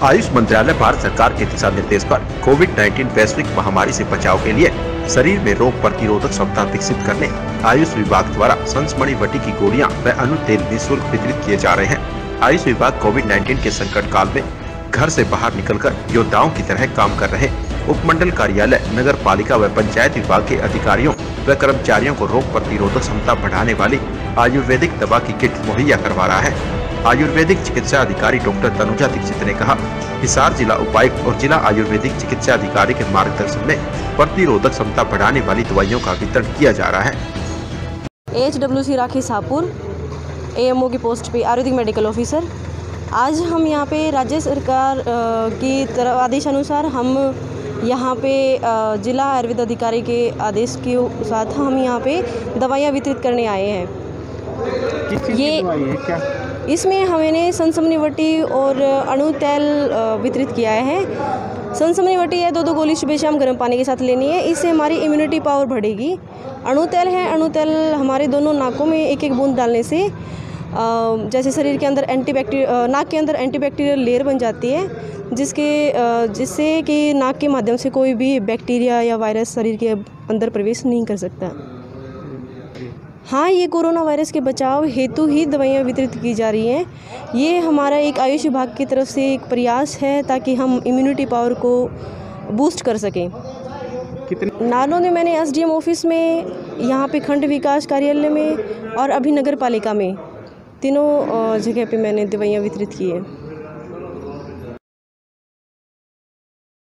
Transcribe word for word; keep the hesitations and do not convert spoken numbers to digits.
आयुष मंत्रालय भारत सरकार के दिशा निर्देश पर कोविड उन्नीस वैश्विक महामारी से बचाव के लिए शरीर में रोग प्रतिरोधक क्षमता विकसित करने आयुष विभाग द्वारा संसमणि वटी की गोलियां व अनु तेल निःशुल्क वितरित किए जा रहे हैं। आयुष विभाग कोविड उन्नीस के संकट काल में घर से बाहर निकलकर योद्धाओं की तरह काम कर रहे उपमंडल कार्यालय, नगर पालिका व पंचायत विभाग के अधिकारियों व कर्मचारियों को रोग प्रतिरोधक क्षमता बढ़ाने वाली आयुर्वेदिक दवा की किट मुहैया करवा रहा है। आयुर्वेदिक चिकित्सा अधिकारी डॉक्टर तनुजा दीक्षित ने कहा, हिसार जिला उपायुक्त और जिला आयुर्वेदिक चिकित्सा अधिकारी के मार्गदर्शन में प्रतिरोधक क्षमता बढ़ाने वाली दवाइयों का वितरण किया जा रहा है। H W C Rakhi Sapur A M O की पोस्ट पे आयुर्वेदिक मेडिकल ऑफिसर। आज हम यहाँ पे राज्य सरकार की तरफ आदेश अनुसार हम यहाँ पे जिला आयुर्वेद अधिकारी के आदेश के साथ हम यहाँ पे दवाइयाँ वितरित करने आए हैं। ये है क्या? इसमें हमने संसमनी वटी और अणु तेल वितरित किया है। संसमनी वटी है दो दो गोली सुबह शाम गर्म पानी के साथ लेनी है, इससे हमारी इम्यूनिटी पावर बढ़ेगी। अणु तेल है, अणु तेल हमारे दोनों नाकों में एक एक बूंद डालने से जैसे शरीर के अंदर एंटीबैक्टीरियल नाक के अंदर एंटीबैक्टीरियल लेयर बन जाती है, जिसके जिससे कि नाक के माध्यम से कोई भी बैक्टीरिया या वायरस शरीर के अंदर प्रवेश नहीं कर सकता। हाँ, ये कोरोना वायरस के बचाव हेतु ही दवाइयाँ वितरित की जा रही हैं। ये हमारा एक आयुष विभाग की तरफ से एक प्रयास है ताकि हम इम्यूनिटी पावर को बूस्ट कर सकें। कितने नालों में मैंने एस डी एम ऑफिस में, यहाँ पे खंड विकास कार्यालय में और अभी नगर पालिका में तीनों जगह पे मैंने दवाइयाँ वितरित की है।